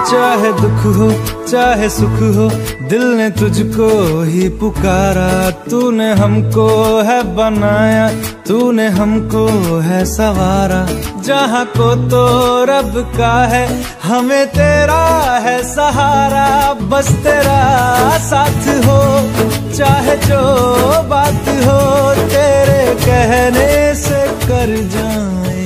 चाहे दुख हो चाहे सुख हो, दिल ने तुझको ही पुकारा। तूने हमको है बनाया, तूने हमको है सवारा। जहाँ को तो रब का है, हमें तेरा है सहारा। बस तेरा साथ हो, चाहे जो बात हो, तेरे कहने से कर जाए